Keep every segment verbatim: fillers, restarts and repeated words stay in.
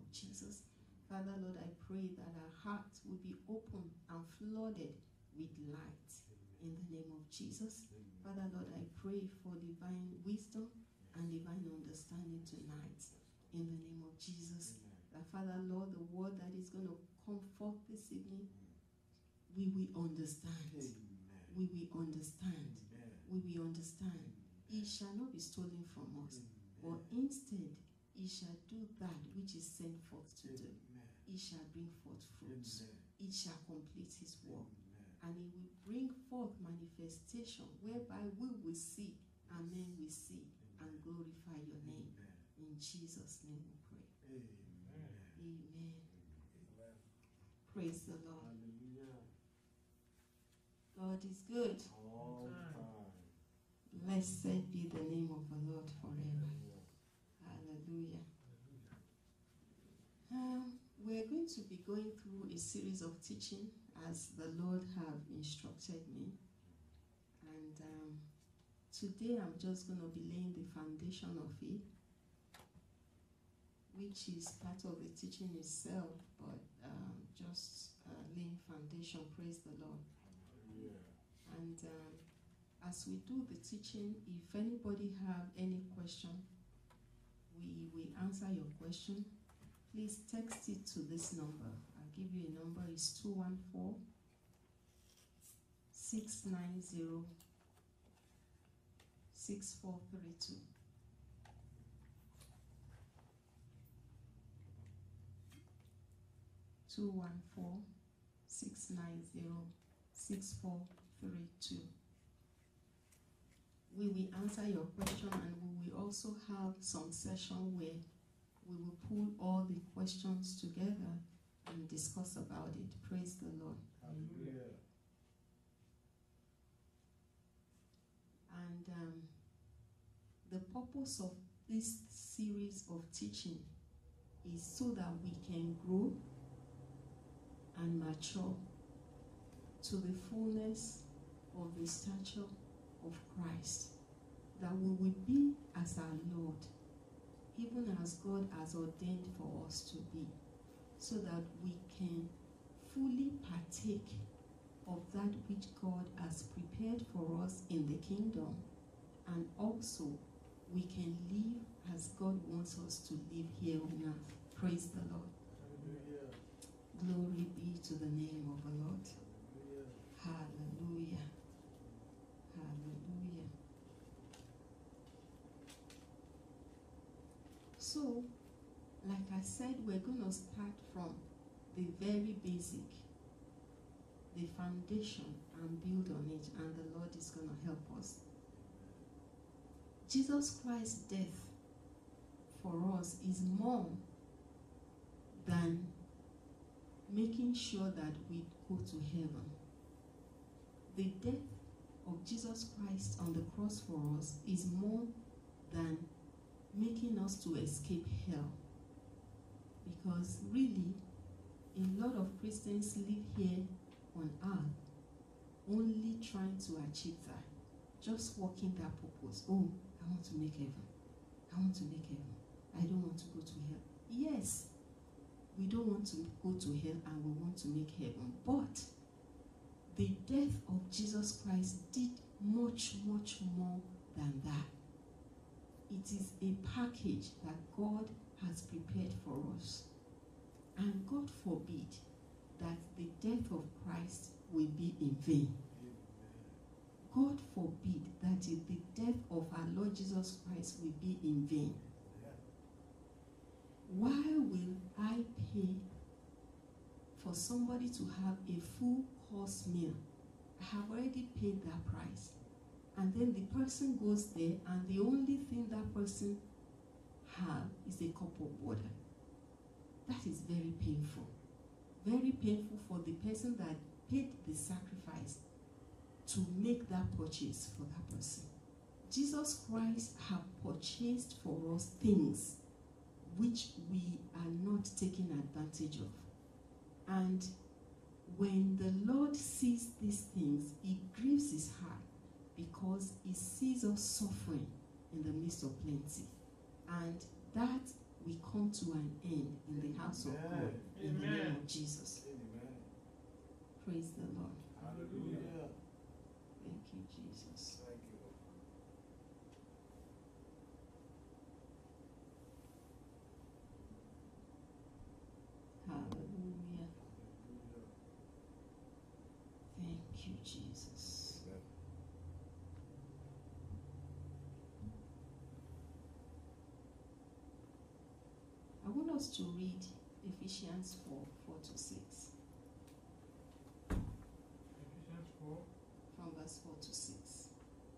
of Jesus. Father, Lord, I pray that our hearts will be open and flooded with light in the name of Jesus. Father, Lord, I pray for divine wisdom and divine understanding tonight in the name of Jesus. That, Father, Lord, the word that is going to come forth this evening, we will understand. Amen. We will understand. Amen. We will understand. It shall not be stolen from us, but instead it shall do that which is sent forth to do. It shall bring forth fruits. Amen. It shall complete his work. Amen. And it will bring forth manifestation whereby we will see and men will see and glorify your name. Amen. In Jesus' name we pray. Amen. Amen. Amen. Praise the Lord. Hallelujah. God is good. All time. Blessed be the name of the Lord forever. Hallelujah. Um, we're going to be going through a series of teaching as the Lord have instructed me. And um, today I'm just going to be laying the foundation of it, which is part of the teaching itself, but um, just uh, laying foundation. Praise the Lord. Yeah. And um, as we do the teaching, if anybody have any question, we will answer your question. Please text it to this number. I'll give you a number. It's two one four, six nine zero, six four three two. two one four, six nine zero, six four three two. We will answer your question, and we will also have some session where we will pull all the questions together and discuss about it. Praise the Lord. Hallelujah. And um, the purpose of this series of teaching is so that we can grow and mature to the fullness of the stature of Christ, that we will be as our Lord, even as God has ordained for us to be, so that we can fully partake of that which God has prepared for us in the kingdom, and also we can live as God wants us to live here on earth. Praise the Lord. Hallelujah. Glory be to the name of the Lord. Hallelujah. Hallelujah. Hallelujah. So, like I said, we're going to start from the very basic, the foundation, and build on it, and the Lord is going to help us. Jesus Christ's death for us is more than making sure that we go to heaven. The death of Jesus Christ on the cross for us is more than making us to escape hell. Because really, a lot of Christians live here on earth only trying to achieve that. Just working that purpose. Oh, I want to make heaven. I want to make heaven. I don't want to go to hell. Yes, we don't want to go to hell and we want to make heaven. But the death of Jesus Christ did much, much more than that. It is a package that God has prepared for us. And God forbid that the death of Christ will be in vain. God forbid that the death of our Lord Jesus Christ will be in vain. Why will I pay for somebody to have a full course meal? I have already paid that price. And then the person goes there and the only thing that person have is a cup of water. That is very painful. Very painful for the person that paid the sacrifice to make that purchase for that person. Jesus Christ have purchased for us things which we are not taking advantage of. And when the Lord sees these things, it grieves his heart because he sees us suffering in the midst of plenty. And that we come to an end in the house of God in the name of Jesus. Amen. Praise the Lord. Hallelujah. Thank you, Jesus. Thank you. Hallelujah. Hallelujah. Thank you, Jesus. Amen. I want us to read Ephesians four, four to six. Ephesians four. From verse four to six.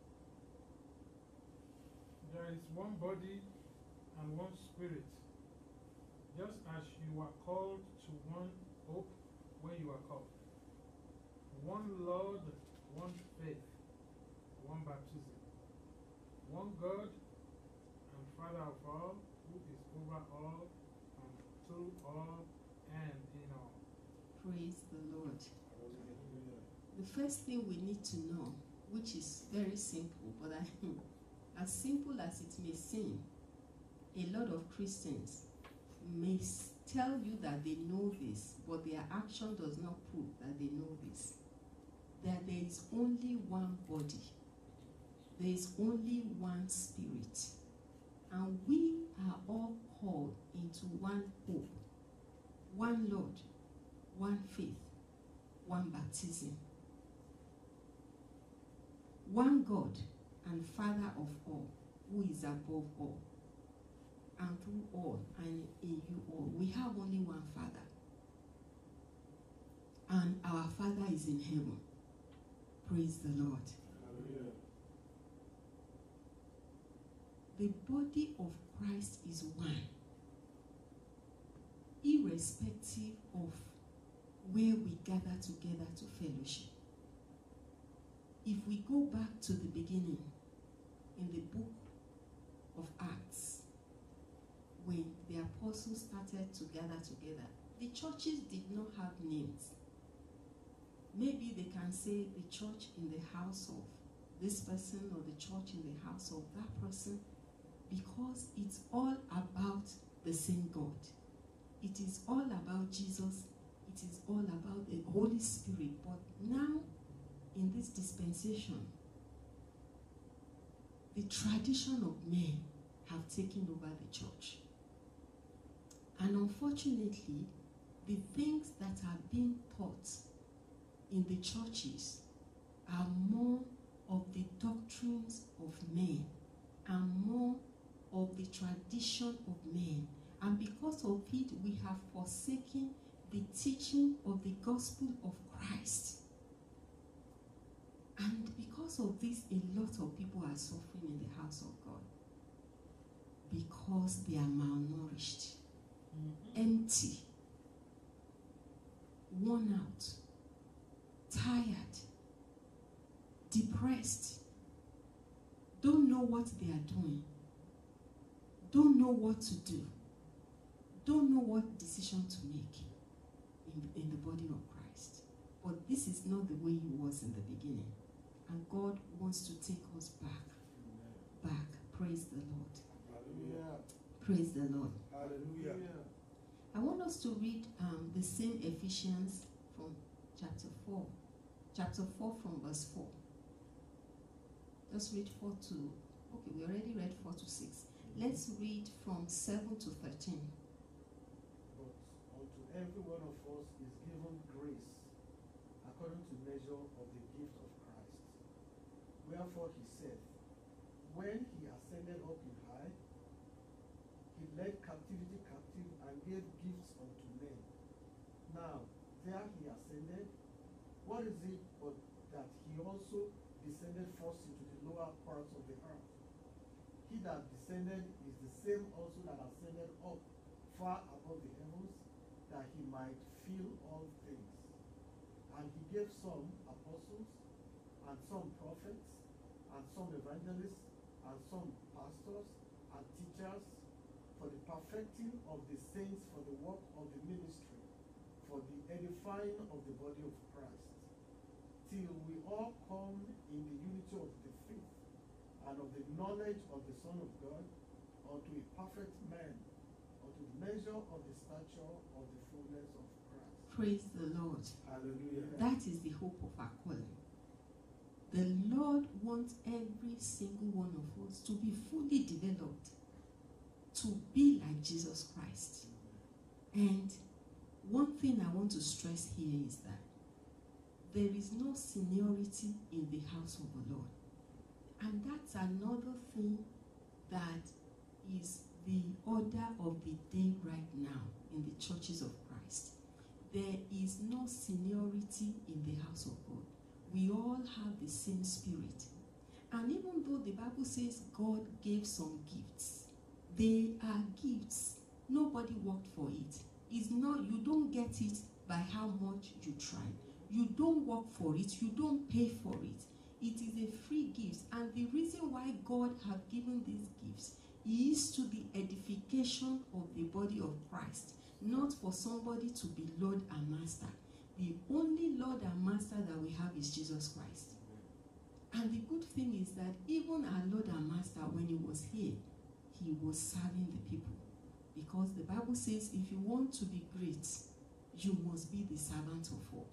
There is one body and one spirit, just as you were called to one hope when you were called. One Lord, one faith, one baptism, one God and Father of all, who is over all and through all and in all. Praise the Lord. Hallelujah. The first thing we need to know, which is very simple, but I, as simple as it may seem, a lot of Christians may s- tell you that they know this, but their action does not prove that they know this. That there is only one body, there is only one spirit, and we are all called into one hope, one Lord, one faith, one baptism, one God and Father of all, who is above all, and through all, and in you all. We have only one Father, and our Father is in heaven. Praise the Lord. Hallelujah. The body of Christ is one, irrespective of where we gather together to fellowship. If we go back to the beginning, in the book of Acts, when the apostles started to gather together, the churches did not have names. Maybe they can say the church in the house of this person, or the church in the house of that person, because it's all about the same God. It is all about Jesus. It is all about the Holy Spirit. But now, in this dispensation, the tradition of men have taken over the church. And unfortunately, the things that are being taught in the churches are more of the doctrines of men and more of the tradition of men. And because of it, we have forsaken the teaching of the gospel of Christ. And because of this, a lot of people are suffering in the house of God. Because they are malnourished, mm-hmm. empty, worn out, tired, depressed, don't know what they are doing, don't know what to do, don't know what decision to make in, in the body of Christ. But this is not the way it was in the beginning. And God wants to take us back. Amen. Back. Praise the Lord. Hallelujah. Praise the Lord. Hallelujah. I want us to read um, the same Ephesians from chapter four. Chapter four from verse four. Let's read four to, okay, we already read four to six. Let's read from seven to thirteen. But unto every one of us is given grace according to measure of the gift of Christ. Wherefore he said, when he ascended up in high, he led captivity captive and gave gifts unto men. Now, there he ascended. What is it but that he also descended first into the lower parts of the earth? He that descended is the same also that ascended up far above the heavens, that he might fill all things. And he gave some apostles, and some prophets, and some evangelists, and some pastors, and teachers, for the perfecting of the saints, for the work of the ministry, for the edifying of the body of Christ, till we all come in the unity of the faith, and of the knowledge of the Son of God, unto a perfect man, measure of the stature of the fullness of Christ. Praise the Lord. Hallelujah. That is the hope of our calling. The Lord wants every single one of us to be fully developed, to be like Jesus Christ. And one thing I want to stress here is that there is no seniority in the house of the Lord. And that's another thing that is the order of the day right now in the churches of Christ. There is no seniority in the house of God. We all have the same spirit. And even though the Bible says God gave some gifts, they are gifts. Nobody worked for it. It's not, you don't get it by how much you try. You don't work for it. You don't pay for it. It is a free gift. And the reason why God has given these gifts is to the edification of the body of Christ, not for somebody to be Lord and Master. The only Lord and Master that we have is Jesus Christ. And the good thing is that even our Lord and Master, when he was here, he was serving the people. Because the Bible says if you want to be great, you must be the servant of all.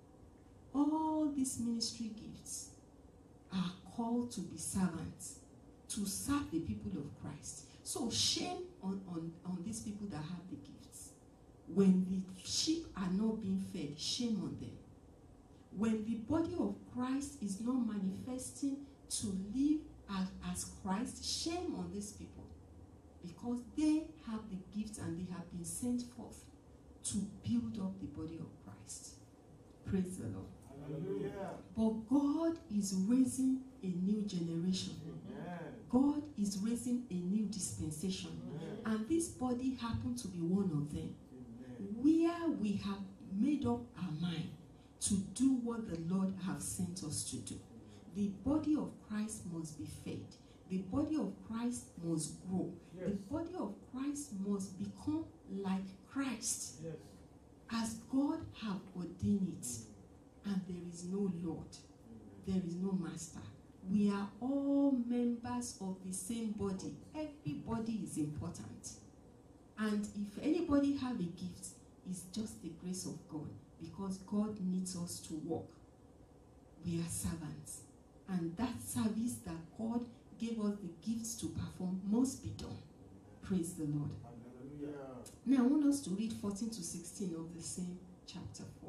All these ministry gifts are called to be servants, to serve the people of Christ. So shame on, on, on these people that have the gifts. When the sheep are not being fed, shame on them. When the body of Christ is not manifesting to live as, as Christ, shame on these people. Because they have the gifts and they have been sent forth to build up the body of Christ. Praise the Lord. Hallelujah. But God is raising a new generation. Amen. God is raising a new dispensation. Amen. And this body happened to be one of them. Amen. Where we have made up our mind to do what the Lord has sent us to do. The body of Christ must be fed. The body of Christ must grow. Yes. The body of Christ must become like Christ, Yes. as God have ordained it. And there is no Lord. There is no master. We are all members of the same body. Everybody is important. And if anybody have a gift, it's just the grace of God. Because God needs us to work. We are servants. And that service that God gave us the gifts to perform must be done. Praise the Lord. Hallelujah. Now I want us to read fourteen to sixteen of the same chapter four.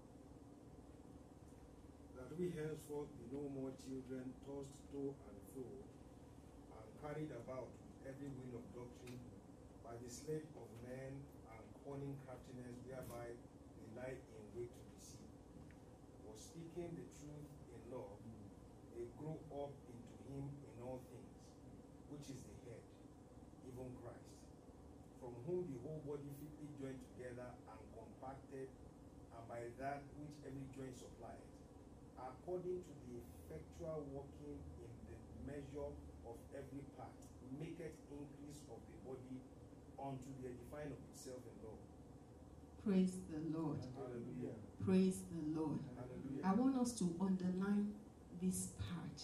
That we henceforth be no more children tossed to and fro and carried about with every wind of doctrine by the sleight of men and cunning craftiness whereby they lie in wait to deceive. For speaking the truth in love, they grow up into him in all things, which is the head, even Christ, from whom the whole body fitly joined together and compacted, and by that which every joint supplies, according to the effectual working in the measure of every part, maketh increase of the body unto the edifying of itself in love. Praise the Lord. Hallelujah. Praise the Lord. Hallelujah. I want us to underline this part.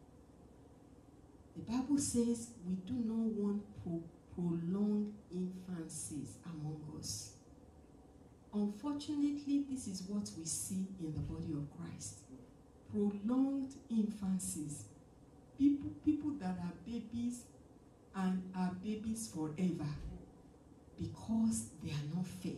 The Bible says we do not want pro- prolonged infancies among us. Unfortunately, this is what we see in the body of Christ. Prolonged infancies. People, people that are babies and are babies forever because they are not fed.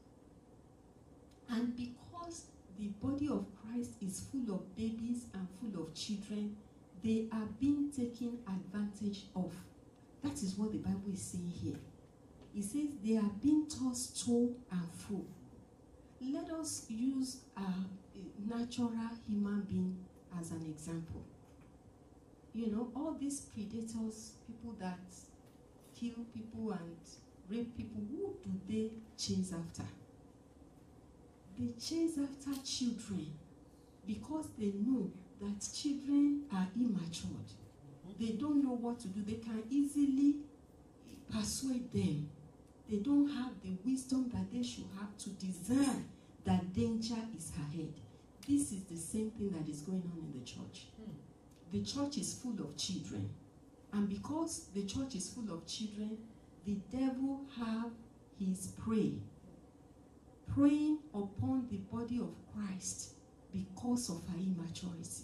And because the body of Christ is full of babies and full of children, they are being taken advantage of. That is what the Bible is saying here. It says they are being tossed to and fro. Let us use a natural human being as an example. You know, all these predators, people that kill people and rape people, who do they chase after? They chase after children because they know that children are immatured. They don't know what to do. They can easily persuade them. They don't have the wisdom that they should have to discern that danger is ahead. This is the same thing that is going on in the church. Hmm. The church is full of children. And because the church is full of children, the devil have is pray. Praying upon the body of Christ because of our immaturity.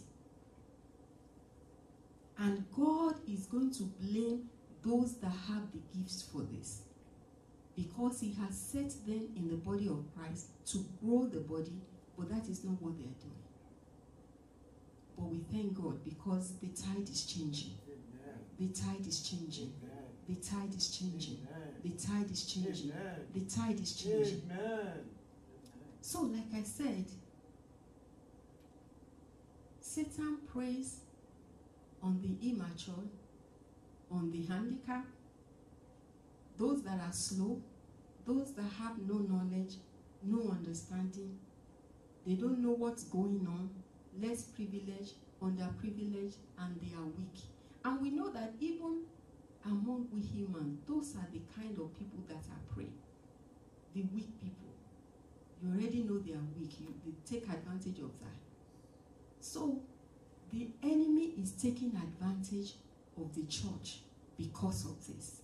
And God is going to blame those that have the gifts for this, because he has set them in the body of Christ to grow the body, but that is not what they are doing. But we thank God because the tide is changing. Amen. The tide is changing. Amen. The tide is changing. Amen. The tide is changing. Amen. The tide is changing. Amen. So, like I said, Satan preys on the immature, on the handicapped, those that are slow, those that have no knowledge, no understanding. They don't know what's going on, less privileged, underprivileged, and they are weak. And we know that even among we humans, those are the kind of people that are prey. The weak people. You already know they are weak. You, they take advantage of that. So, the enemy is taking advantage of the church because of this.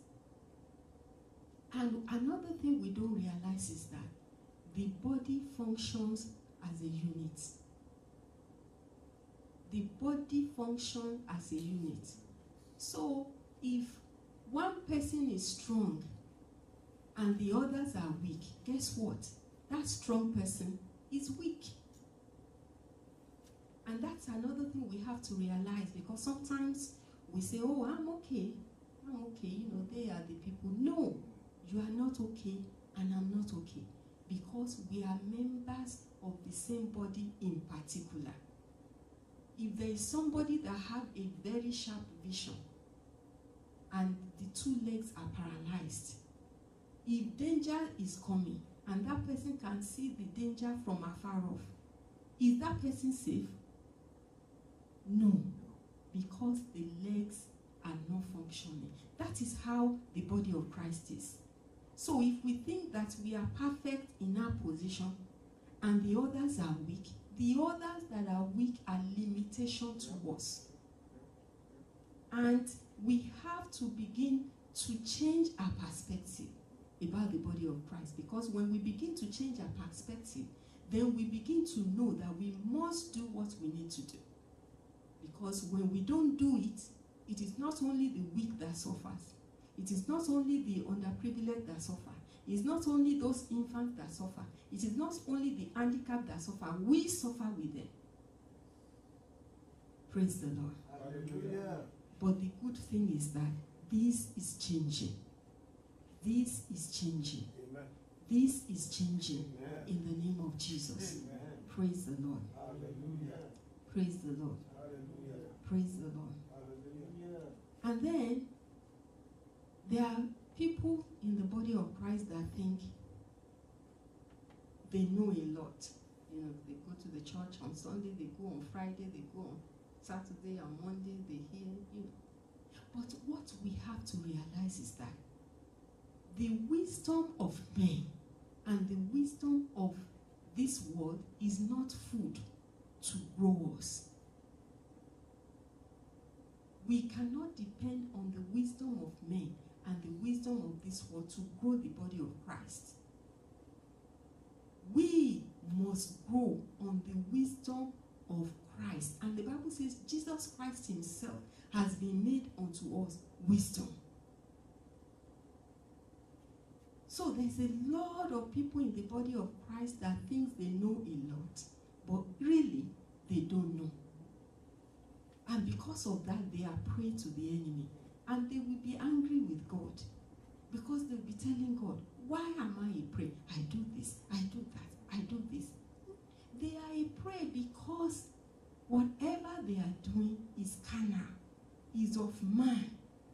And another thing we don't realize is that the body functions as a unit. The body functions as a unit. So, if one person is strong and the others are weak, guess what? That strong person is weak. And that's another thing we have to realize, because sometimes we say, oh, I'm okay. I'm okay. You know, they are the people. No, you are not okay and I'm not okay. Because we are members of the same body in particular. If there is somebody that have a very sharp vision and the two legs are paralyzed, if danger is coming and that person can see the danger from afar off, is that person safe? No, because the legs are not functioning. That is how the body of Christ is. So if we think that we are perfect in our position and the others are weak, the others that are weak are limitation to us. And we have to begin to change our perspective about the body of Christ, because when we begin to change our perspective, then we begin to know that we must do what we need to do. Because when we don't do it, it is not only the weak that suffers. It is not only the underprivileged that suffer. It is not only those infants that suffer. It is not only the handicapped that suffer. We suffer with them. Praise the Lord. Hallelujah. But the good thing is that this is changing. This is changing. Amen. This is changing. Amen. In the name of Jesus. Amen. Praise the Lord. Hallelujah. Praise the Lord. Hallelujah. Praise the Lord. Hallelujah. And then there are people in the body of Christ that think they know a lot. You know, they go to the church on Sunday, they go on Friday, they go on Saturday and Monday, they hear, you know. But what we have to realize is that the wisdom of men and the wisdom of this world is not food to grow us. We cannot depend on the wisdom of men and the wisdom of this world to grow the body of Christ. We must grow on the wisdom of Christ. And the Bible says Jesus Christ himself has been made unto us wisdom. So there's a lot of people in the body of Christ that think they know a lot, but really they don't know. And because of that, they are prey to the enemy. And they will be angry with God, because they'll be telling God, why am I a prey? I do this, I do that, I do this. They are a prey because whatever they are doing is carnal, is of man.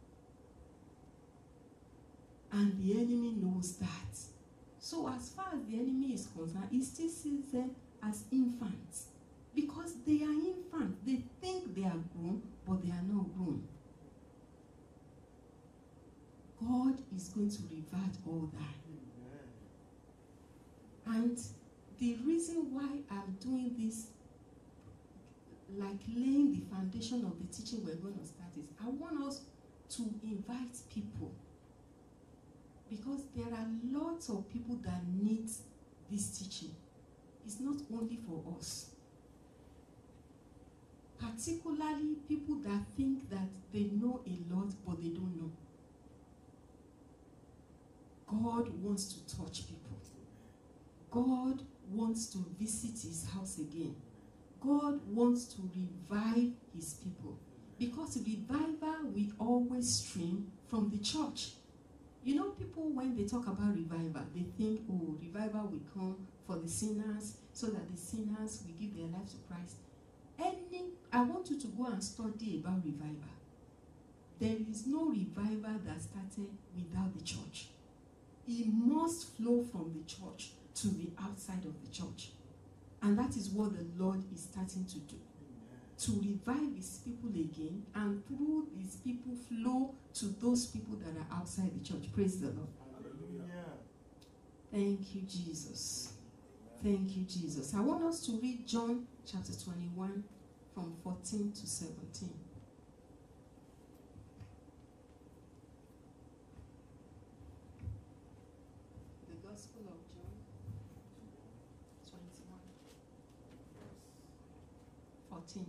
And the enemy knows that. So as far as the enemy is concerned, he still sees them as infants. Because they are infants. They think they are grown, but they are not grown. God is going to revert all that. Amen. And the reason why I'm doing this, like laying the foundation of the teaching we're going to start, is I want us to invite people Because there are lots of people that need this teaching. It's not only for us. Particularly people that think that they know a lot but they don't know. God wants to touch people. God wants to visit his house again. God wants to revive his people. Because revival will always stream from the church. You know, people, when they talk about revival, they think, oh, revival will come for the sinners so that the sinners will give their lives to Christ. Any, I want you to go and study about revival. There is no revival that started without the church. It must flow from the church to the outside of the church. And that is what the Lord is starting to do. To revive his people again, and through his people flow to those people that are outside the church. Praise the Lord. Hallelujah. Thank you, Jesus. Thank you, Jesus. I want us to read John chapter twenty-one from fourteen to seventeen. The Gospel of John twenty-one, fourteen.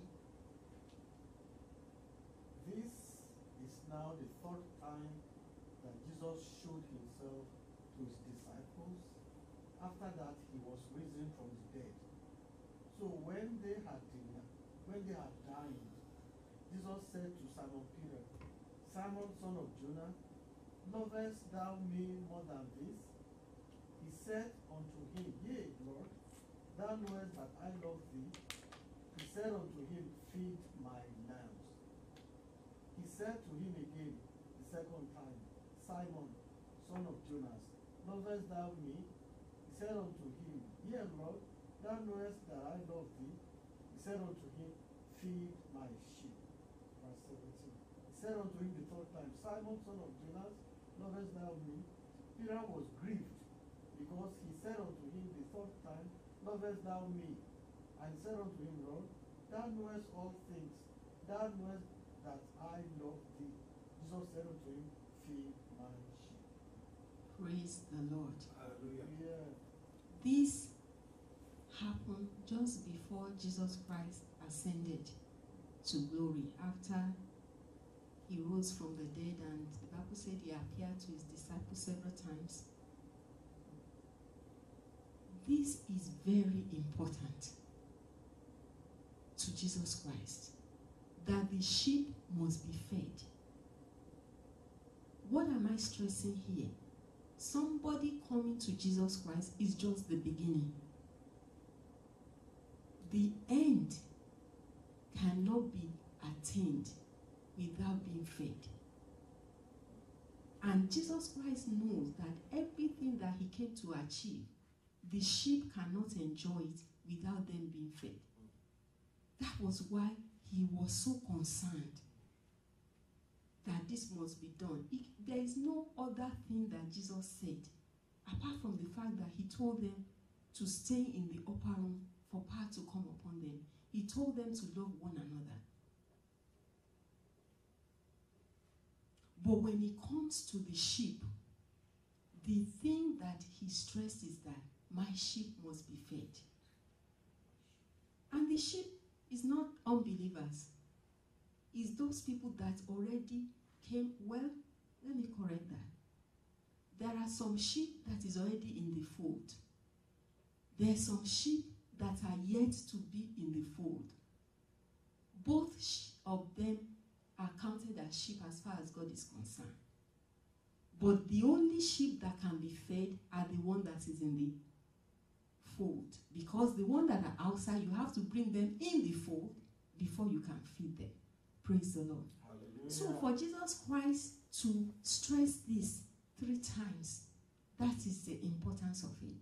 This is now the third time that Jesus showed himself to his disciples after that he was risen from the dead. So when they had dinner, when they had dined, Jesus said to Simon Peter, Simon, son of Jonah, lovest thou me more than this? He said unto him, Yea, Lord, thou knowest that I love thee. He said unto him, Feed my lambs. He said to him again the second time, Simon, son of Jonas, lovest thou me? He said unto him, Yea, Lord, thou knowest that I love thee. He said unto him, Feed my sheep. Verse seventeen. He said unto him the third time, Simon, son of Jonas, lovest thou me? Peter was grieved, because he said unto him the third time, lovest thou me? And he said unto him, Lord, thou knowest all things. Thou knowest that I love thee. Jesus said unto him, Feed my sheep. Praise the Lord. Hallelujah. Yeah. This happened just before Jesus Christ ascended to glory, after he rose from the dead, and the Bible said he appeared to his disciples several times. This is very important to Jesus Christ, that the sheep must be fed. What am I stressing here? Somebody coming to Jesus Christ is just the beginning. The end cannot be attained without being fed. And Jesus Christ knows that everything that he came to achieve, the sheep cannot enjoy it without them being fed. That was why he was so concerned that this must be done. It, there is no other thing that Jesus said, apart from the fact that he told them to stay in the upper room for power to come upon them. He told them to love one another. But when it comes to the sheep, the thing that he stressed is that my sheep must be fed. And the sheep is not unbelievers. It's those people that already came. Well, let me correct that. There are some sheep that is already in the fold. There are some sheep that are yet to be in the fold. Both of them are counted as sheep as far as God is concerned. But the only sheep that can be fed are the one that is in the fold. Because the one that are outside, you have to bring them in the fold before you can feed them. Praise the Lord. Hallelujah. So for Jesus Christ to stress this three times, that is the importance of it.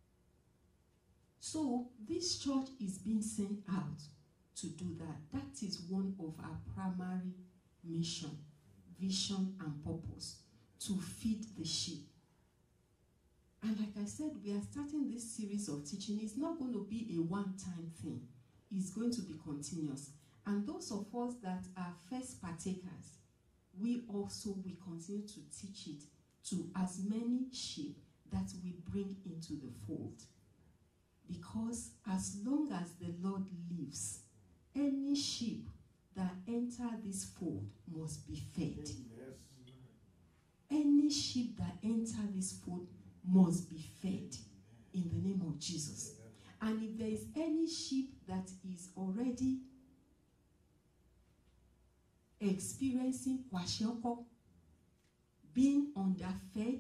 So this church is being sent out to do that. That is one of our primary mission, vision, and purpose, to feed the sheep. And like I said, we are starting this series of teaching. It's not going to be a one-time thing. It's going to be continuous. And those of us that are first partakers, we also will continue to teach it to as many sheep that we bring into the fold. Because as long as the Lord lives, any sheep that enter this fold must be fed. Yes. Any sheep that enter this fold must be fed in the name of Jesus. And if there is any sheep that is already experiencing kwashiorkor, being underfed,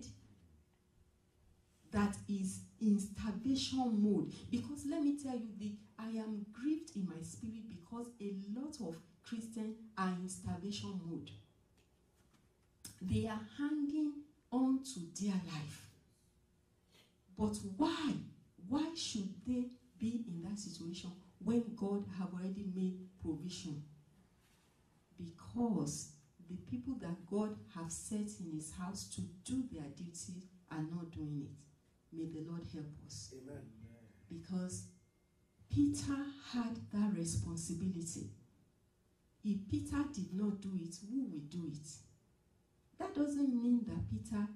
that is in starvation mode, because let me tell you, the I am grieved in my spirit because a lot of Christians are in starvation mode. They are hanging on to their life. But why? Why should they be in that situation when God have already made provision? Because the people that God have set in his house to do their duty are not doing it. May the Lord help us. Amen. Because Peter had that responsibility. If Peter did not do it, who will do it? That doesn't mean that Peter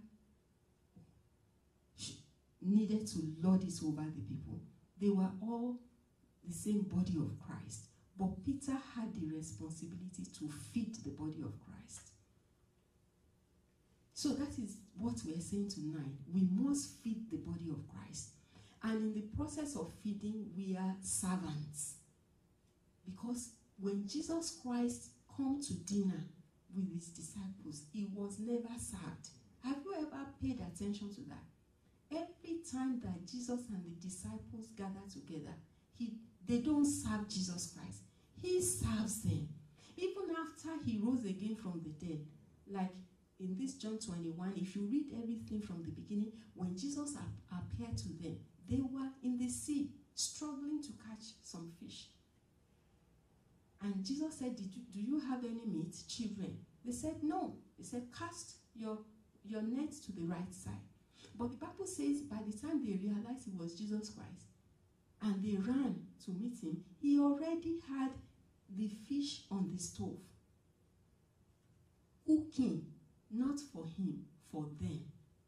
needed to lord it over the people. They were all the same body of Christ. But Peter had the responsibility to feed the body of Christ. So that is what we are saying tonight. We must feed the body of Christ. And in the process of feeding, we are servants. Because when Jesus Christ came to dinner with his disciples, he was never served. Have you ever paid attention to that? Every time that Jesus and the disciples gather together, he, they don't serve Jesus Christ. He serves them. Even after he rose again from the dead, like in this John twenty-one, if you read everything from the beginning, when Jesus ap- appeared to them, they were in the sea, struggling to catch some fish. And Jesus said, Did you, do you have any meat, children? They said, no. He said, cast your, your net to the right side. But the Bible says, by the time they realized it was Jesus Christ, and they ran to meet him, he already had the fish on the stove, cooking, not for him, for them.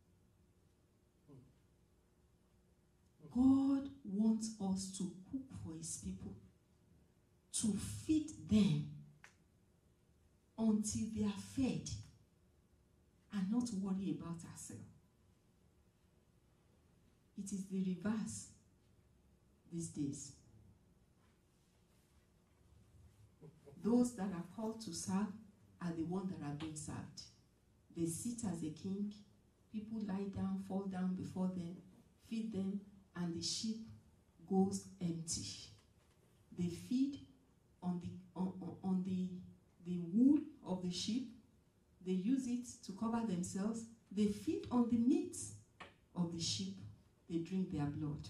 God wants us to cook for his people, to feed them until they are fed, and not worry about ourselves. It is the reverse these days. Those that are called to serve are the ones that are being served. They sit as a king. People lie down, fall down before them, feed them, and the sheep goes empty. They feed on the on, on, on the, the wool of the sheep. They use it to cover themselves. They feed on the meat of the sheep. They drink their blood.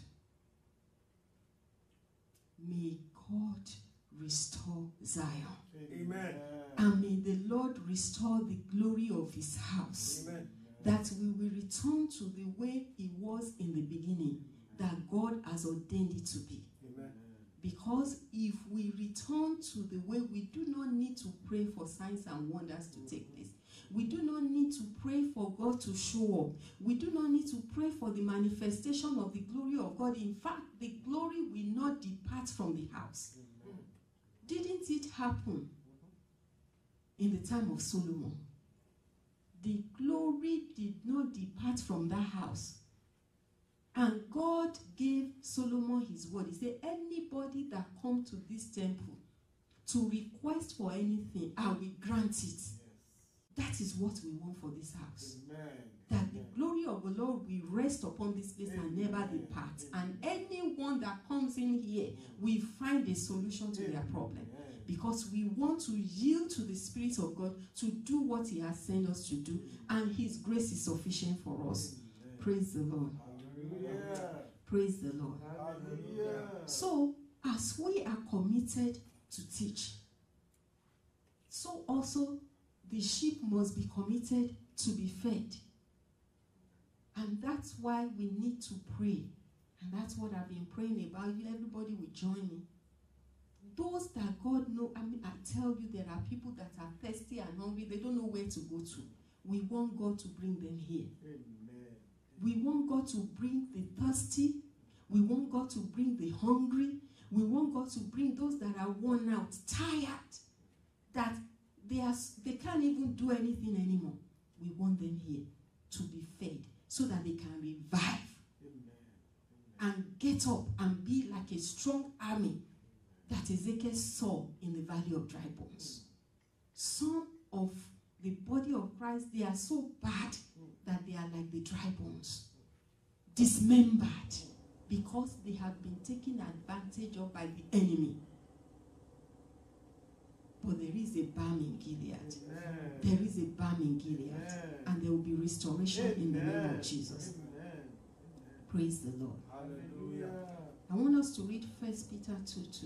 May God restore Zion. Amen. And may the Lord restore the glory of his house. Amen. That we will return to the way it was in the beginning, that God has ordained it to be. Amen. Because if we return to the way, we do not need to pray for signs and wonders to take place. We do not need to pray for God to show up. We do not need to pray for the manifestation of the glory of God. In fact, the glory will not depart from the house. Amen. Didn't it happen in the time of Solomon? The glory did not depart from that house. And God gave Solomon his word. He said, anybody that come to this temple to request for anything, I will grant it. Yes. That is what we want for this house. Amen. That Amen. the glory of the Lord will rest upon this place and never depart. And anyone that comes in here will find a solution to their problem. Because we want to yield to the Spirit of God to do what he has sent us to do. And his grace is sufficient for us. Praise the Lord. Hallelujah. Praise the Lord. Hallelujah. So, as we are committed to teach, so also the sheep must be committed to be fed. And that's why we need to pray. And that's what I've been praying about. You, everybody will join me. Those that God know, I mean, I tell you, there are people that are thirsty and hungry. They don't know where to go to. We want God to bring them here. Amen. We want God to bring the thirsty. We want God to bring the hungry. We want God to bring those that are worn out, tired, that they, are, they can't even do anything anymore. We want them here to be fed so that they can revive. And get up and be like a strong army that Ezekiel saw in the valley of dry bones. Some of the body of Christ, they are so bad that they are like the dry bones, dismembered, because they have been taken advantage of by the enemy. But there is a balm in Gilead. Amen. There is a balm in Gilead. Amen. And there will be restoration Amen. in the name of Jesus. Amen. Praise the Lord. Hallelujah. I want us to read First Peter two two.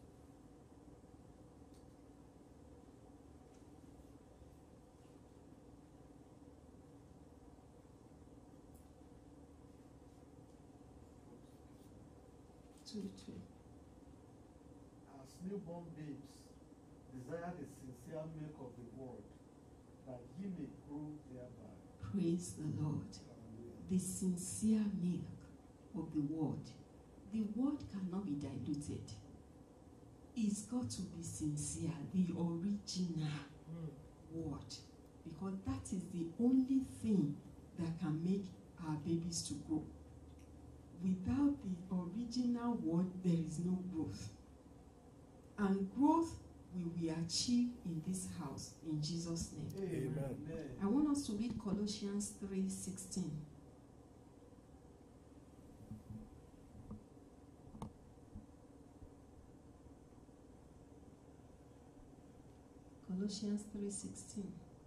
two two. As newborn babes, desire the sincere milk of the word, that ye may grow thereby. Praise the Lord. The sincere milk of the word. The word cannot be diluted. It's got to be sincere, the original word. Because that is the only thing that can make our babies to grow. Without the original word, there is no growth. And growth will be achieved in this house, in Jesus' name. Amen. I want us to read Colossians three sixteen. Colossians three sixteen.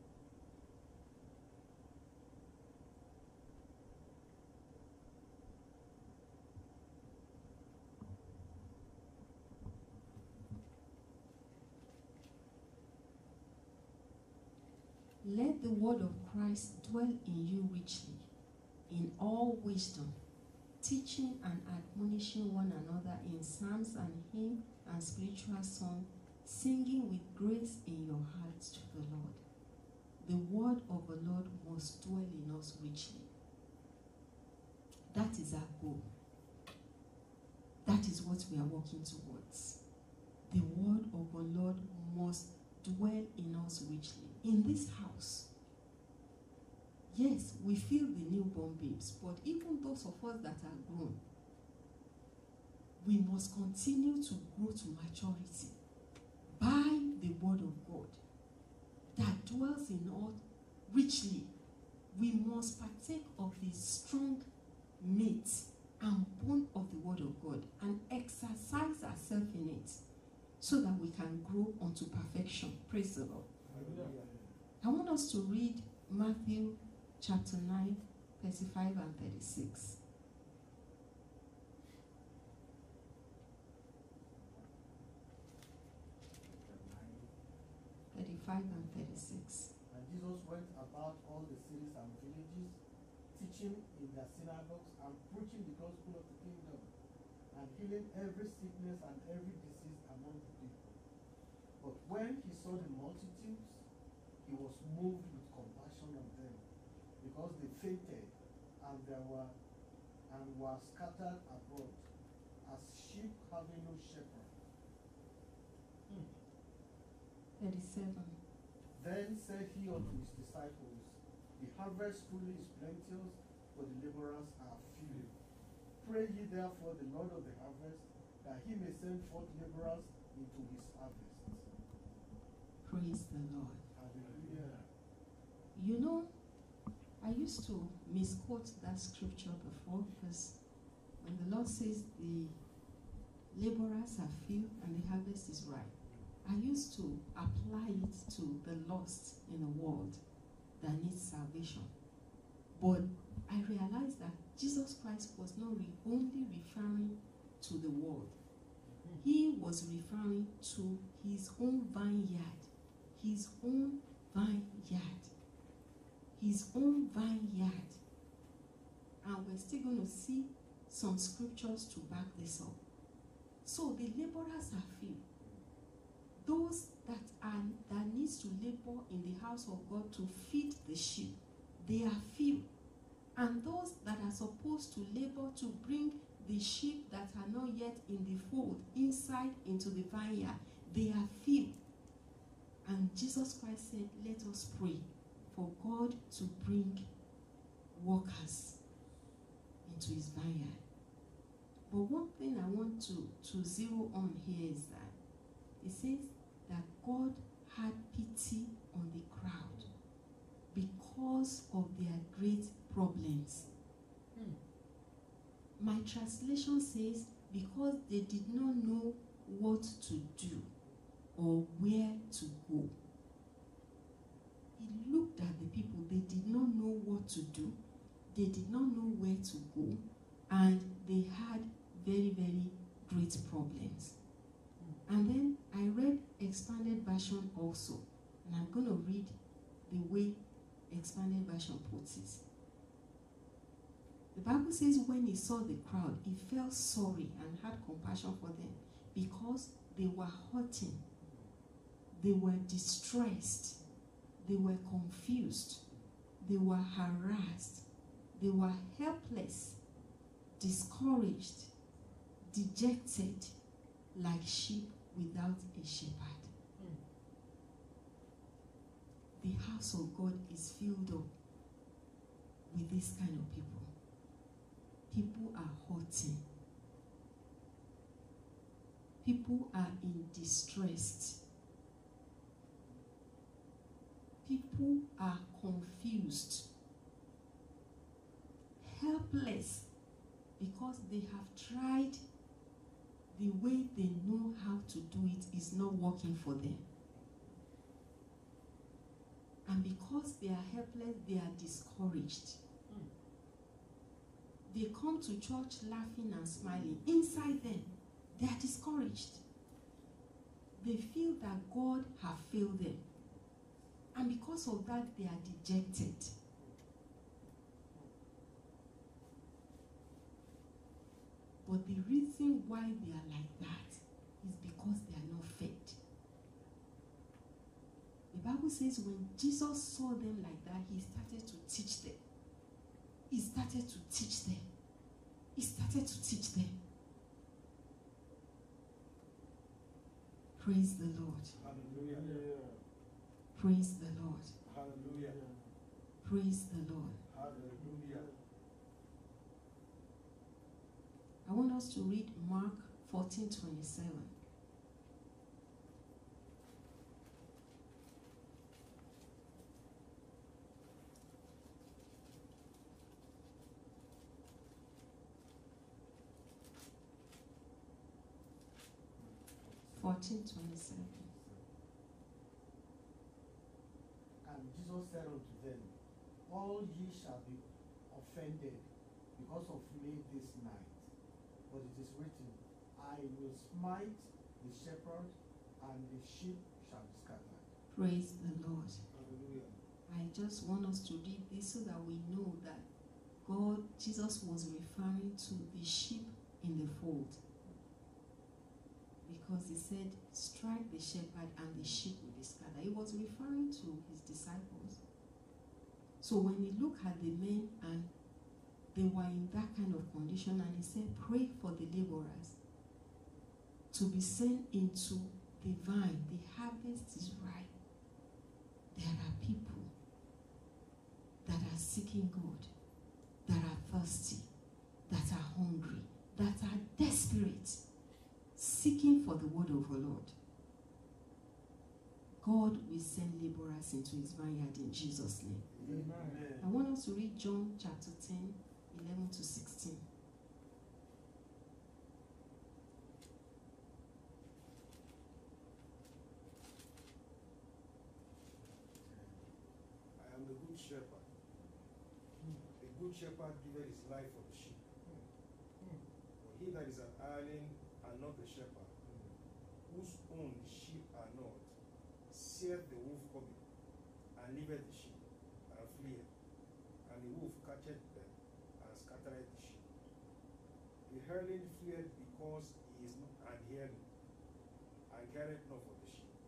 Let the word of Christ dwell in you richly, in all wisdom, teaching and admonishing one another in psalms and hymns and spiritual songs, singing with grace in your hearts to the Lord. The word of the Lord must dwell in us richly. That is our goal. That is what we are working towards. The word of the Lord must dwell in us richly. In this house, yes, we feel the newborn babes, but even those of us that are grown, we must continue to grow to maturity by the word of God that dwells in us richly. We must partake of the strong meat and bone of the word of God and exercise ourselves in it so that we can grow unto perfection. Praise the Lord. Hallelujah. I want us to read Matthew chapter nine, thirty-five and thirty-six. thirty-five and thirty-six. And Jesus went about all the cities and villages, teaching in their synagogues and preaching the gospel of the kingdom, and healing every sickness and every disease among the people. But when he saw the multitudes, he was moved with compassion on them, because they fainted and there were and were scattered abroad, as sheep having no shepherd. Hmm. thirty-seven. Then said he unto his disciples, the harvest truly is plenteous, but the laborers are few. Pray ye therefore the Lord of the harvest, that he may send forth laborers into his harvest. Praise the Lord. Hallelujah. You know, I used to misquote that scripture before, because when the Lord says the laborers are few and the harvest is ripe, I used to apply it to the lost in the world that needs salvation. But I realized that Jesus Christ was not re- only referring to the world. He was referring to his own vineyard. His own vineyard. His own vineyard. And we're still going to see some scriptures to back this up. So the laborers are few. those that are that needs to labor in the house of God to feed the sheep, they are few. And those that are supposed to labor to bring the sheep that are not yet in the fold inside into the vineyard, they are few. And Jesus Christ said, let us pray for God to bring workers into his vineyard. But one thing I want to, to zero on here is that it says that God had pity on the crowd because of their great problems. Hmm. My translation says, because they did not know what to do or where to go. He looked at the people, they did not know what to do, they did not know where to go, and they had very, very great problems. And then I read expanded version also, and I'm going to read the way expanded version puts it. The Bible says when he saw the crowd, he felt sorry and had compassion for them because they were hurting, they were distressed, they were confused, they were harassed, they were helpless, discouraged, dejected, like sheep without a shepherd. Hmm. The house of God is filled up with this kind of people. People are hurting. People are in distress. People are confused, helpless, because they have tried the way they know how to do it is not working for them. And because they are helpless, they are discouraged. Hmm. They come to church laughing and smiling. Inside them, they are discouraged. They feel that God has failed them. And because of that, they are dejected. But the reason why they are like that is because they are not fed. The Bible says when Jesus saw them like that, he started to teach them. He started to teach them. He started to teach them. Praise the Lord. Hallelujah. Praise the Lord. Hallelujah. Praise the Lord. Hallelujah. I want us to read Mark fourteen twenty-seven. fourteen twenty-seven. And Jesus said unto them, all ye shall be offended because of me this night. But it is written, I will smite the shepherd, and the sheep shall be scattered. Praise the Lord. Hallelujah. I just want us to read this so that we know that God, Jesus was referring to the sheep in the fold. Because he said, strike the shepherd and the sheep will be scattered. He was referring to his disciples. So when he looked at the men and they were in that kind of condition, and he said, pray for the laborers to be sent into the vine. The harvest is ripe. There are people that are seeking God, that are thirsty, that are hungry, that are desperate, seeking for the word of the Lord. God will send laborers into his vineyard in Jesus' name. Amen. I want us to read John chapter ten, eleven to sixteen. I am the good shepherd. The good shepherd giveth his life for the sheep. Hmm. For he that is an hireling and not the shepherd, whose own the sheep are not, seeth the wolf coming, and leaveth the sheep, and fleeth. And the wolf catcheth them, and scattereth the sheep. The hireling fleeth because he is not an hireling, and careth not for the sheep.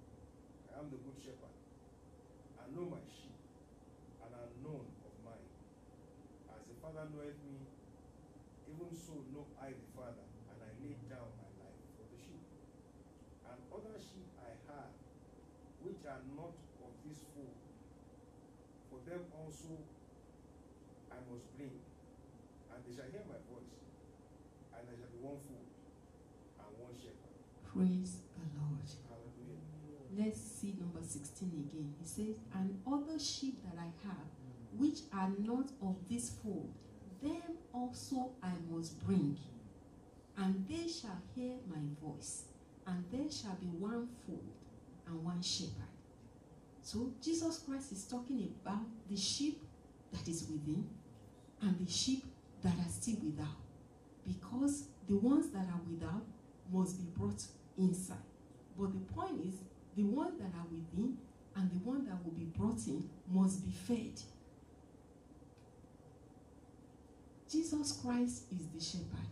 am the good shepherd. I know my sheep, and are known of mine. As the Father knoweth me, even so know I the Father, and I lay down my life for the sheep. And other sheep I have, which are not of this fold, for them also I must bring, and they shall hear my voice, and there shall be one fold and one shepherd. Praise the Lord. Hallelujah. Let's see number sixteen again. He says, and other sheep that I have, which are not of this fold, them also I must bring, and they shall hear my voice, and there shall be one fold and one shepherd. So Jesus Christ is talking about the sheep that is within and the sheep that are still without, because the ones that are without must be brought inside. But the point is, the ones that are within and the one that will be brought in must be fed. Jesus Christ is the shepherd.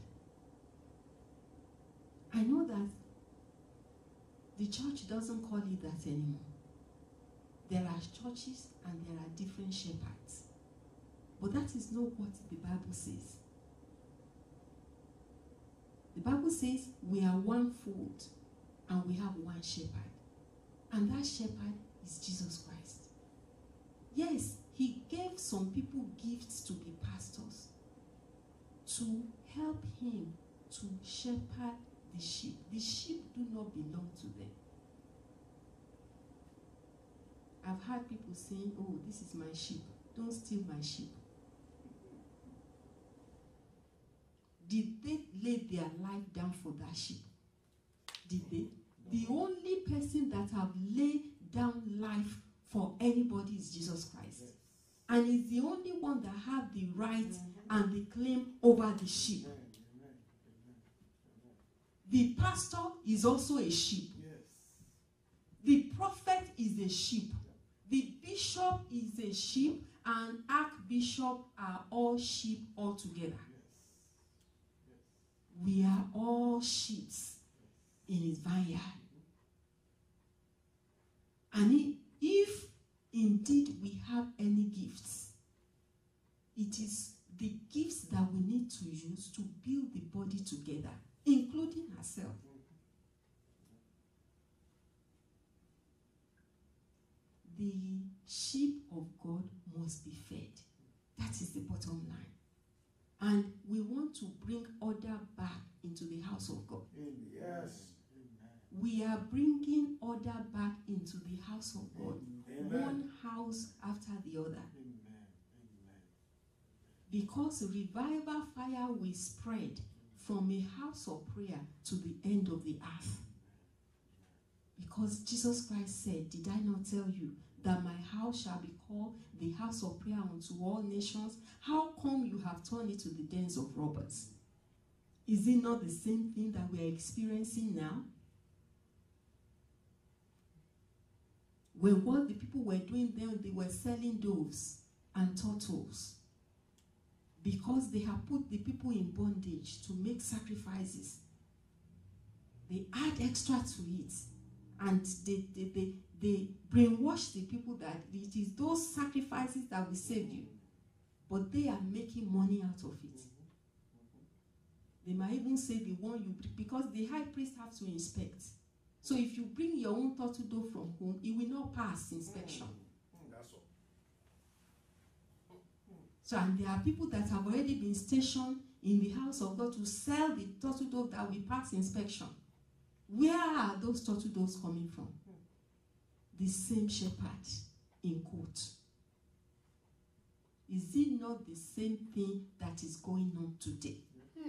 I know that the church doesn't call it that anymore. There are churches and there are different shepherds. But that is not what the Bible says. The Bible says we are one fold and we have one shepherd. And that shepherd is Jesus Christ. Yes, he gave some people gifts to be pastors, to help him to shepherd the sheep. The sheep do not belong to them. I've heard people saying, oh, this is my sheep. Don't steal my sheep. Did they lay their life down for that sheep? Did they? The only person that have laid down life for anybody is Jesus Christ. Yes. And he's the only one that have the right and the claim over the sheep. Amen. Amen. Amen. The pastor is also a sheep. Yes. The prophet is a sheep. The bishop is a sheep, and archbishop are all sheep altogether. Yes. Yes. We are all sheep in his vineyard. And he, if indeed we have any gifts, it is the gifts that we need to use to build the body together, including ourselves. The sheep of God must be fed. That is the bottom line. And we want to bring order back into the house of God. Yes. We are bringing order back into the house of God. Amen. One house after the other. Amen. Amen. Because revival fire will spread from a house of prayer to the end of the earth. Because Jesus Christ said, did I not tell you that my house shall be called the house of prayer unto all nations? How come you have turned it to the dens of robbers? Is it not the same thing that we are experiencing now? When what the people were doing then, they were selling doves and turtles. Because they have put the people in bondage to make sacrifices. They add extra to it. And they, they, they, they brainwash the people that it is those sacrifices that will save you. But they are making money out of it. They might even say the one you bring, because the high priest have to inspect. So if you bring your own turtle dove from home, it will not pass inspection. Mm, that's all. So, and there are people that have already been stationed in the house of God to sell the turtle dove that will pass inspection. Where are those turtle doves coming from? The same shepherd in quote. Is it not the same thing that is going on today? Hmm.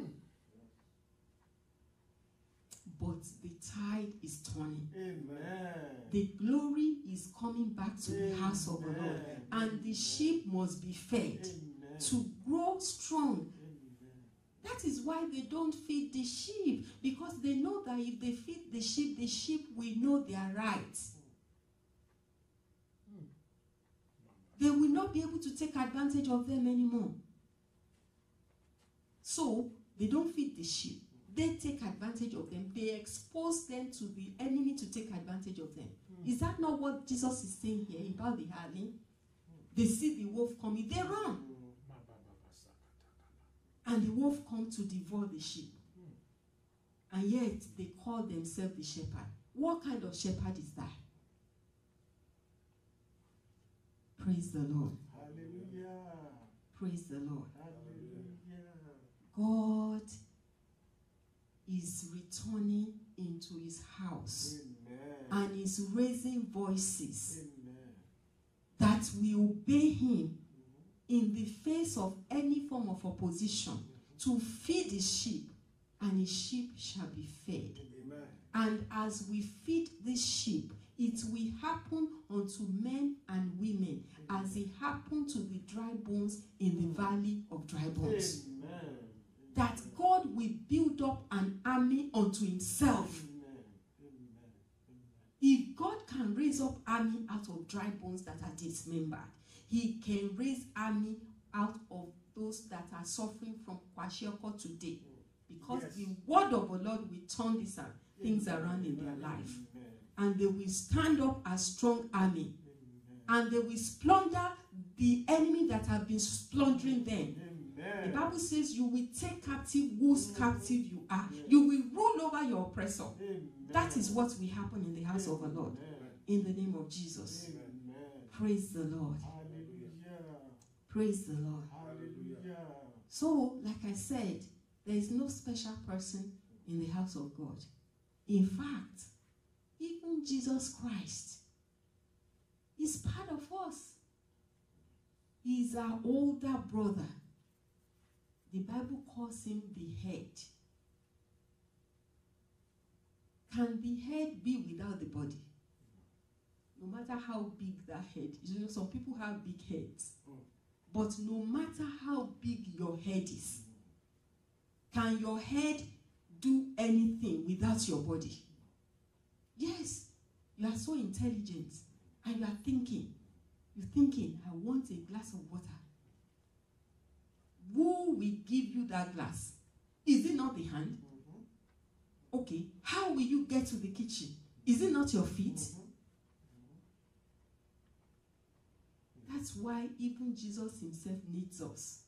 But the tide is turning. Amen. The glory is coming back to the house of the Lord. Amen. And the sheep must be fed Amen. to grow strong. Amen. That is why they don't feed the sheep. Because they know that if they feed the sheep, the sheep will know their rights. They will not be able to take advantage of them anymore. So, they don't feed the sheep. They take advantage of them. They expose them to the enemy to take advantage of them. Hmm. Is that not what Jesus is saying here about the howling? They see the wolf coming, they run. And the wolf comes to devour the sheep. And yet they call themselves the shepherd. What kind of shepherd is that? Praise the Lord. Hallelujah. Praise the Lord. Hallelujah. God is returning into his house. Amen. And is raising voices Amen. that will obey him in the face of any form of opposition to feed his sheep, and his sheep shall be fed. Amen. And as we feed this sheep, it will happen unto men and women as it happened to the dry bones in the valley of dry bones. Amen. That God will build up an army unto himself. Amen. Amen. If God can raise up army out of dry bones that are dismembered, he can raise army out of those that are suffering from kwashiorkor today. Because Yes. the word of the Lord will turn these things around in their life. Amen. And they will stand up as strong army. Amen. And they will plunder the enemy that have been plundering them. Amen. The Bible says you will take captive whose captive you are. Yes. You will rule over your oppressor. Amen. That is what will happen in the house of the Lord. Amen. In the name of Jesus. Amen. Praise the Lord. Hallelujah. Praise the Lord. Hallelujah. So, like I said, there is no special person in the house of God. In fact, even Jesus Christ is part of us. He is our older brother. The Bible calls him the head. Can the head be without the body? No matter how big that head is. You know, some people have big heads. But no matter how big your head is, can your head do anything without your body? Yes. You are so intelligent and you are thinking. You're thinking, I want a glass of water. Who will give you that glass? Is it not the hand? Okay. How will you get to the kitchen? Is it not your feet? That's why even Jesus himself needs us.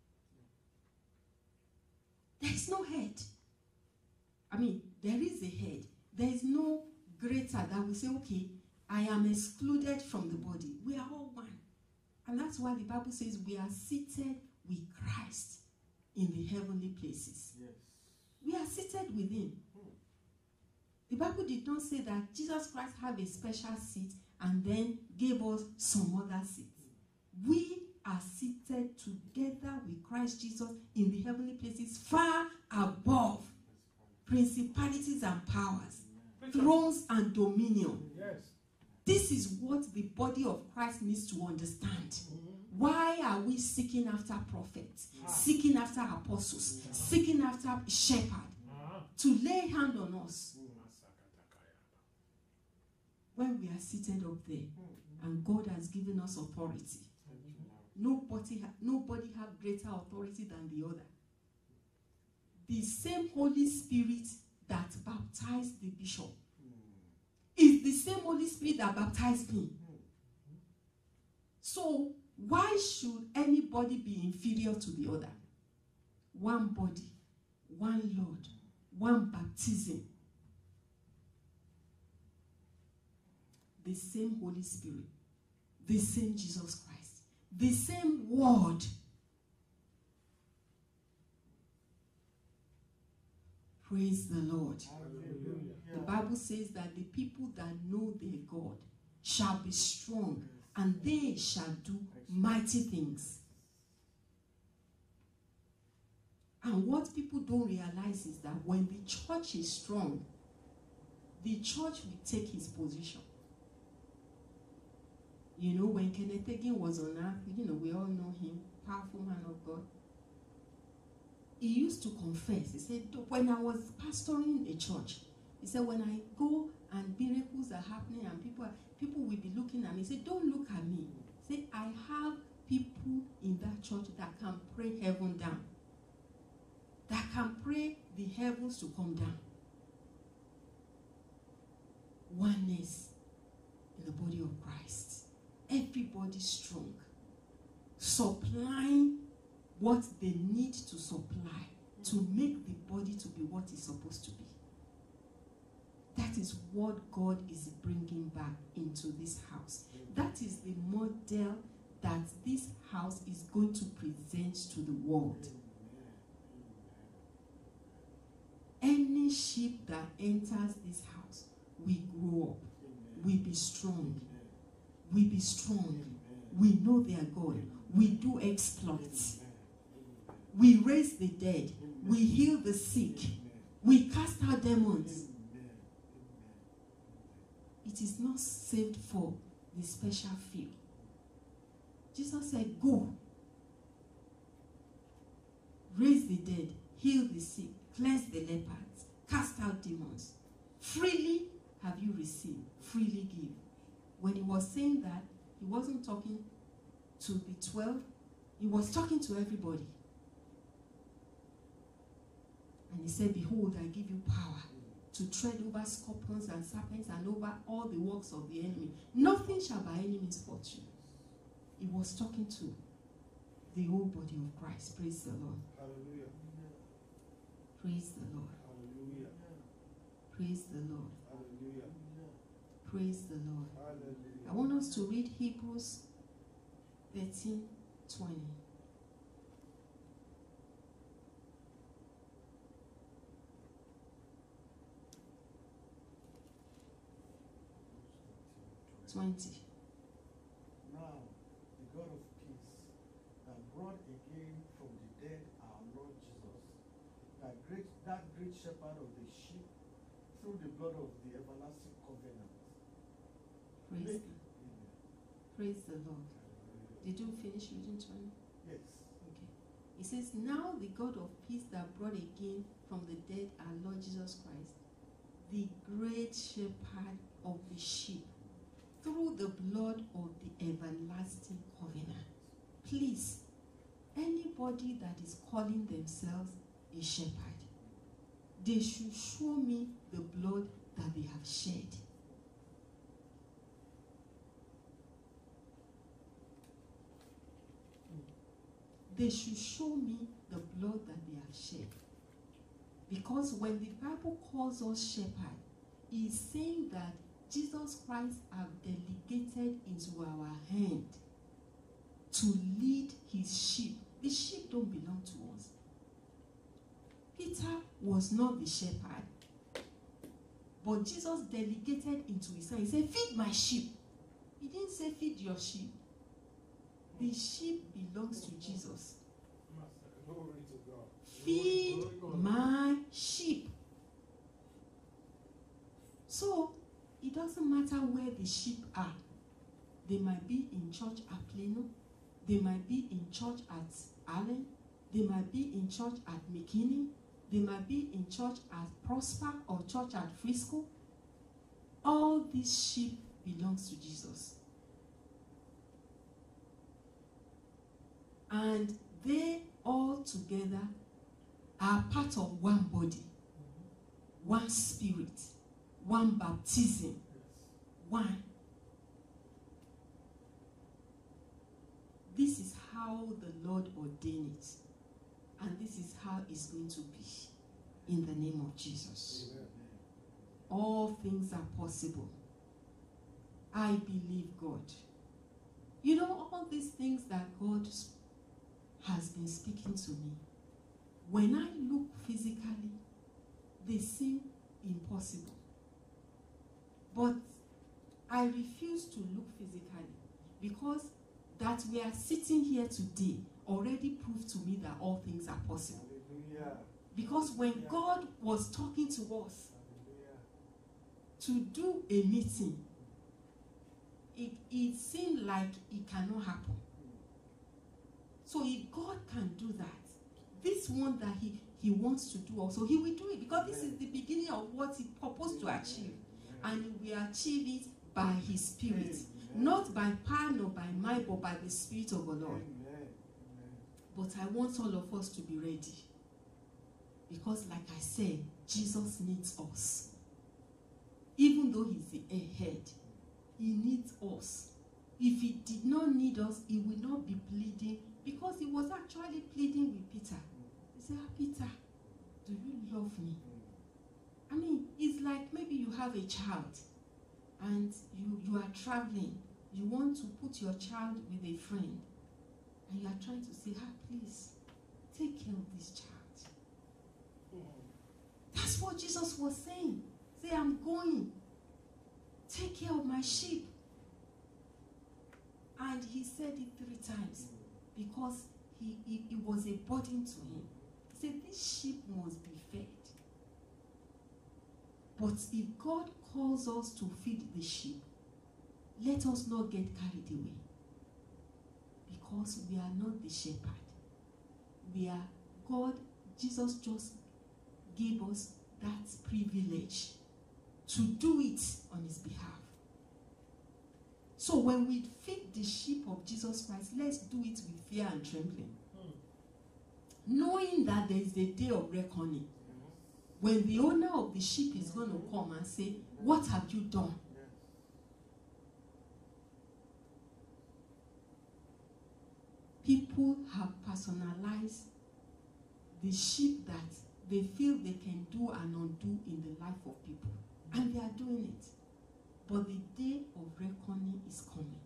There is no head. I mean, there is a head. There is no greater that will say, okay, I am excluded from the body. We are all one. And that's why the Bible says we are seated with Christ in the heavenly places. Yes. We are seated with him. The Bible did not say that Jesus Christ had a special seat and then gave us some other seat. We are seated together with Christ Jesus in the heavenly places, far above principalities and powers, thrones and dominion. Yes. This is what the body of Christ needs to understand. Mm-hmm. Why are we seeking after prophets, ah. seeking after apostles, yeah. seeking after shepherds uh-huh. to lay hand on us mm. when we are seated up there mm-hmm. and God has given us authority? Mm-hmm. Nobody, ha- nobody have greater authority than the other. The same Holy Spirit that baptized the bishop mm. is the same Holy Spirit that baptized me. Mm. So why should anybody be inferior to the other? One body, one Lord, one baptism. The same Holy Spirit, the same Jesus Christ, the same word. Praise the Lord. Hallelujah. The Bible says that the people that know their God shall be strong and they shall do mighty things. And what people don't realize is that when the church is strong, the church will take his position. You know, when Kenneth Hagin was on earth, you know, we all know him, powerful man of God. He used to confess. He said, when I was pastoring a church, he said, when I go and miracles are happening and people are, people will be looking at me, he said, don't look at me. He said, I have people in that church that can pray heaven down. That can pray the heavens to come down. Oneness. the body of Christ. Everybody strong. Supplying what they need to supply to make the body to be what it's supposed to be. That is what God is bringing back into this house. That is the model that this house is going to present to the world. Any sheep that enters this house, we grow up. We be strong. We be strong. We know their God. We do exploits. We raise the dead. We heal the sick. We cast out demons. It is not saved for the special few. Jesus said, go. Raise the dead. Heal the sick. Cleanse the lepers. Cast out demons. Freely have you received. Freely give. When he was saying that, he wasn't talking to the twelve. He was talking to everybody. And he said, behold, I give you power to tread over scorpions and serpents and over all the works of the enemy. Nothing shall by any means hurt you. He was talking to the whole body of Christ. Praise the Lord. Hallelujah. Praise the Lord. Hallelujah. Praise the Lord. Hallelujah. Praise the Lord. Hallelujah. I want us to read Hebrews thirteen twenty. twenty. Now, the God of peace, that brought again from the dead our Lord Jesus, that great, that great shepherd of the sheep, through the blood of the everlasting covenant. Praise, Make- the, praise the Lord. Did you finish reading twenty? Yes. Okay. It says, now the God of peace that brought again from the dead our Lord Jesus Christ, the great shepherd of the sheep, through the blood of the everlasting covenant. Please, anybody that is calling themselves a shepherd, they should show me the blood that they have shed. They should show me the blood that they have shed. Because when the Bible calls us shepherd, it is saying that Jesus Christ have delegated into our hand to lead his sheep. The sheep don't belong to us. Peter was not the shepherd, but Jesus delegated into his hand. He said, feed my sheep. He didn't say feed your sheep. The sheep belongs to Jesus. Glory to God. Feed my sheep. So, it doesn't matter where the sheep are. They might be in church at Plano. They might be in church at Allen. They might be in church at McKinney. They might be in church at Prosper or church at Frisco. All these sheep belongs to Jesus. And they all together are part of one body, one spirit, one baptism, one. This is how the Lord ordained it. And this is how it's going to be in the name of Jesus. Amen. All things are possible. I believe God. You know, all these things that God has been speaking to me, when I look physically, they seem impossible. But I refuse to look physically, because that we are sitting here today already proved to me that all things are possible. Hallelujah. Because when Yeah. God was talking to us Hallelujah. to do a meeting, it, it seemed like it cannot happen. So if God can do that, this one that he, he wants to do also, he will do it, because this is the beginning of what he purposed to achieve. And he will achieve it by his spirit. Not by power nor by might, but by the Spirit of the Lord. Amen. But I want all of us to be ready. Because like I said, Jesus needs us. Even though he's the head, he needs us. If he did not need us, he will not be pleading, because he was actually pleading with Peter. He said, ah, Peter, do you love me? I mean, it's like maybe you have a child and you, you are traveling. You want to put your child with a friend and you are trying to say, ah, please, take care of this child. That's what Jesus was saying. Say, I'm going. Take care of my sheep. And he said it three times because he, he, it was a burden to him. He said, this sheep must be fed. But if God calls us to feed the sheep, let us not get carried away. Because we are not the shepherd. We are God. Jesus just gave us that privilege to do it on his behalf. So when we feed the sheep of Jesus Christ, let's do it with fear and trembling. Mm. Knowing that there is a day of reckoning. Mm. When the owner of the sheep is going to come and say, what have you done? People have personalized the sheep that they feel they can do and undo in the life of people. And they are doing it. But the day of reckoning is coming.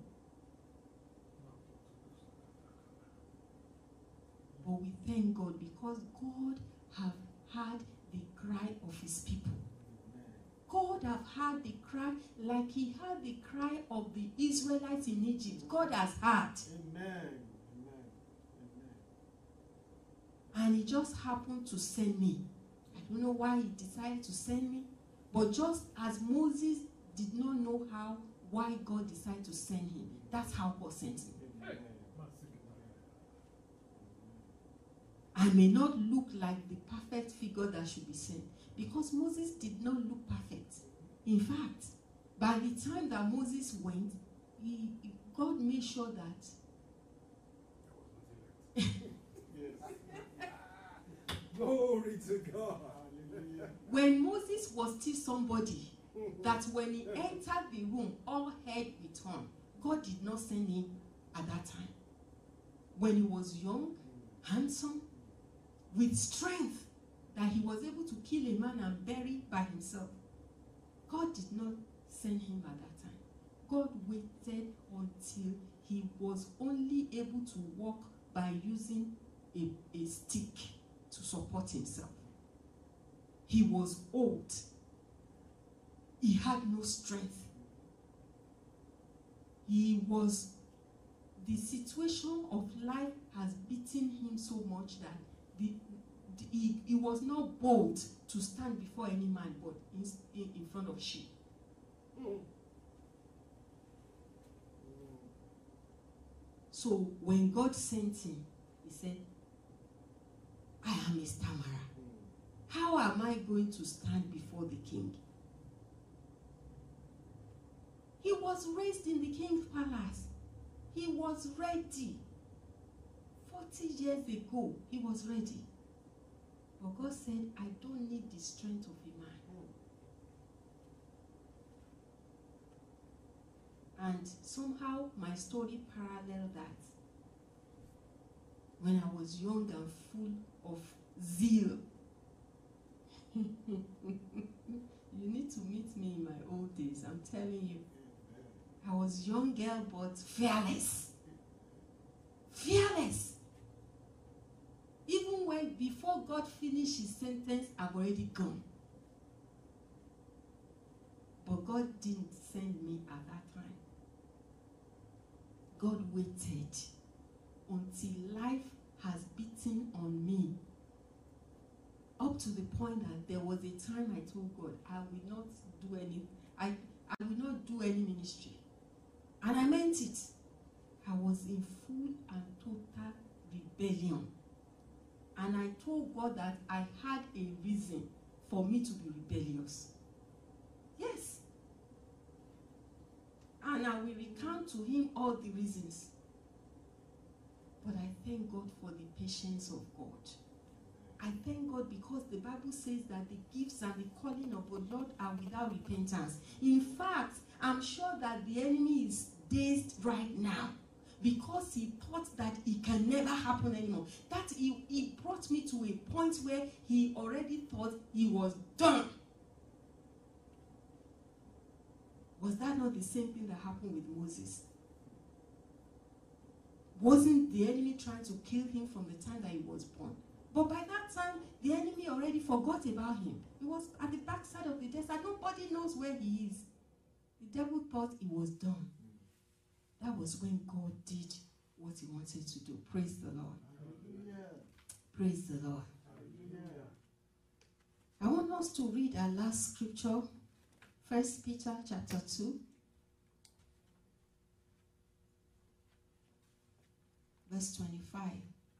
But we thank God because God have heard the cry of his people. God have heard the cry like he heard the cry of the Israelites in Egypt. God has heard. Amen. And he just happened to send me. I don't know why he decided to send me. But just as Moses did not know how, why God decided to send him, that's how God sent him. Hey. I may not look like the perfect figure that should be sent, because Moses did not look perfect. In fact, by the time that Moses went, he, God made sure that Glory to God. when Moses was still somebody, that when he entered the room, all head returned. God did not send him at that time. When he was young, handsome, with strength, that he was able to kill a man and bury by himself, God did not send him at that time. God waited until he was only able to walk by using a, a stick to support himself. He was old. He had no strength. He was, the situation of life has beaten him so much that the, the, he, he was not bold to stand before any man but in, in, in front of sheep. Mm. So when God sent him, he said, I am a stammerer. How am I going to stand before the king? He was raised in the king's palace. He was ready. forty years ago, he was ready. But God said, I don't need the strength of a man. And somehow my story paralleled that. When I was young and full of zeal. You need to meet me in my old days, I'm telling you. I was young girl but fearless. Fearless. Even when before God finished his sentence, I've already gone. But God didn't send me at that time. God waited until life has beaten on me. Up to the point that there was a time I told God, I will not do any, I, I will not do any ministry. And I meant it. I was in full and total rebellion. And I told God that I had a reason for me to be rebellious. Yes. And I will recount to him all the reasons. But I thank God for the patience of God. I thank God because the Bible says that the gifts and the calling of the Lord are without repentance. In fact, I'm sure that the enemy is dazed right now because he thought that it can never happen anymore. That he, he brought me to a point where he already thought he was done. Was that not the same thing that happened with Moses? Wasn't the enemy trying to kill him from the time that he was born? But by that time, the enemy already forgot about him. He was at the backside of the desert. Nobody knows where he is. The devil thought he was done. That was when God did what he wanted to do. Praise the Lord. Hallelujah. Praise the Lord. Hallelujah. I want us to read our last scripture, First Peter chapter two. Verse twenty-five.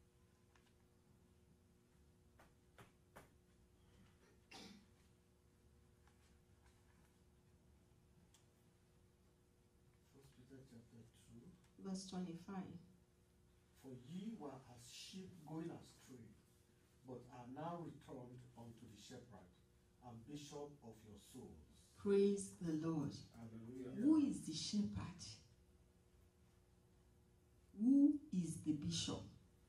First Peter chapter two. Verse twenty-five. For ye were as sheep going astray, but are now returned unto the shepherd and bishop of your souls. Praise the Lord. Hallelujah. Who is the shepherd? Who is the bishop?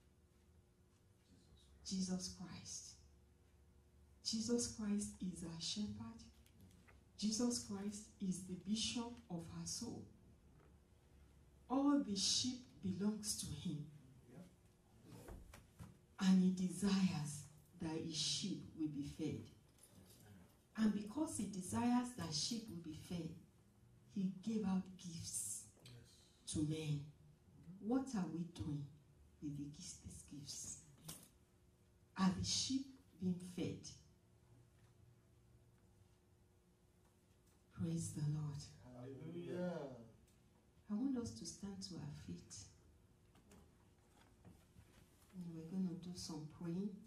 Jesus Christ. Jesus Christ is our shepherd. Jesus Christ is the bishop of our soul. All the sheep belongs to him. And he desires that his sheep will be fed. And because he desires that sheep will be fed, he gave out gifts to men. What are we doing with the gifts, these gifts? Are the sheep being fed? Praise the Lord. Hallelujah. I want us to stand to our feet. And we're going to do some praying.